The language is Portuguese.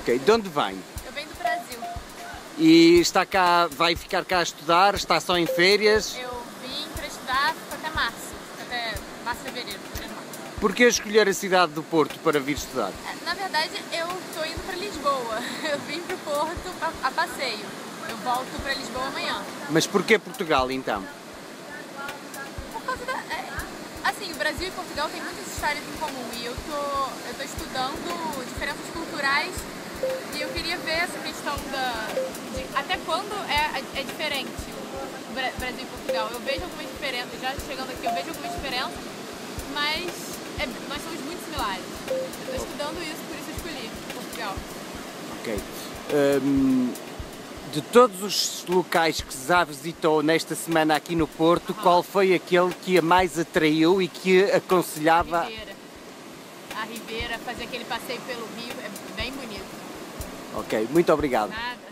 Ok, de onde vem? Eu venho do Brasil. E está cá, vai ficar cá a estudar? Está só em férias? Eu vim para estudar até março, fevereiro, março. Por que escolher a cidade do Porto para vir estudar? Na verdade, eu estou indo para Lisboa. Eu vim para o Porto a passeio. Eu volto para Lisboa amanhã. Mas porquê Portugal, então? Por causa da... assim, o Brasil e Portugal têm muitas histórias em comum e eu tô estudando diferenças culturais e eu queria ver essa questão de até quando é diferente o Brasil e Portugal. Eu vejo algumas diferenças, já chegando aqui eu vejo algumas diferenças, mas nós somos muito similares. Eu estou estudando isso, por isso eu escolhi Portugal. Ok. De todos os locais que já visitou nesta semana aqui no Porto, qual foi aquele que a mais atraiu e que aconselhava? A Ribeira, fazer aquele passeio pelo Rio, é bem bonito. Ok, muito obrigado. Nada.